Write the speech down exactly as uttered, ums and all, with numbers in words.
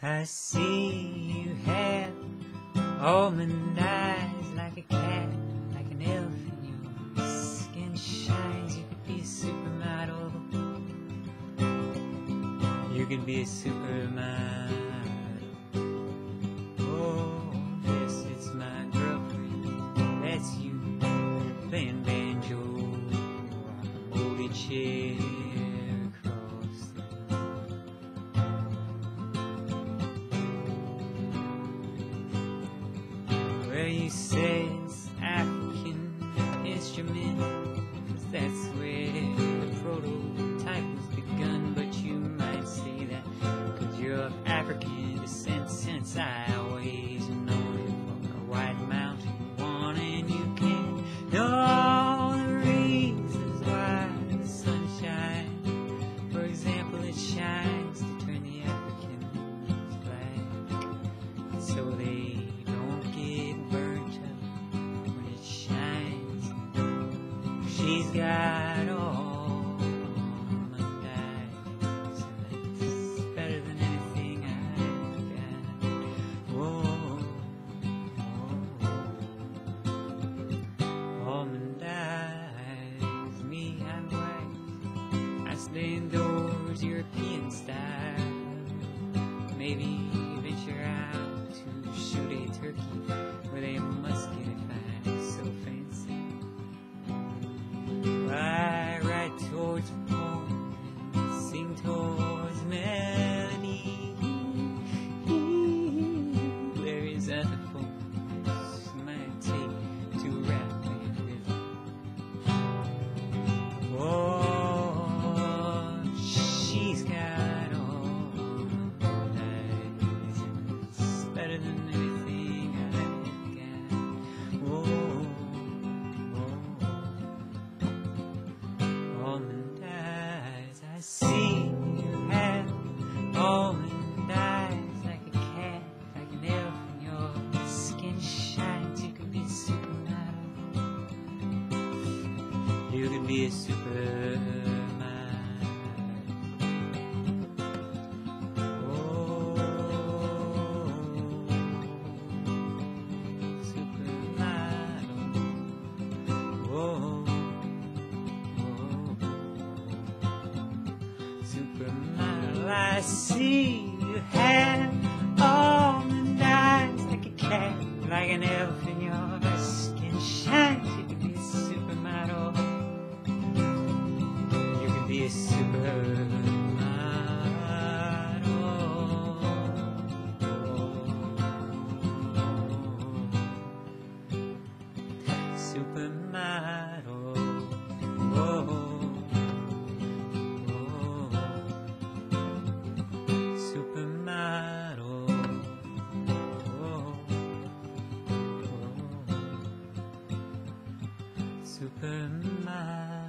I see you have almond eyes, like a cat, like an elf, and your skin shines. You could be a supermodel. You could be a supermodel. Oh, yes, it's my girlfriend. That's you, playing banjo on a moldy chair across the where you say it's African instrument, 'cause that's where the prototype was begun. But you might say that 'cause you're of African descent, since I always known you for a white mountain one, and you can't know all the reasons why the sun shines. For example, it shines to turn the Africans black, so they don't get burnt up when it shines. She's got almond eyes, and that's better than anything I've got. Whoa, whoa. Almond eyes, me, I'm white. I stay indoors, European style. Maybe venture out to shoot a turkey with a musket if I'm so fancy. I write towards a poem and sing towards melody. Whereas other folks might take to rap a rhythm. Oh, she's got almond eyes, and it's better than anything I've got. Whoa, whoa. Almond eyes, I see you have almond eyes, like a cat, like an elf, and your skin shines. You could be a supermodel. You could be a supermodel. Oh, supermodel. Whoa. Supermodel, I see you have almond eyes, like a cat, like an elf, and your skin shines. You could be a supermodel. You could be a supermodel. Supermodel. Whoa. Supermodel. Whoa. Whoa. Supermodel.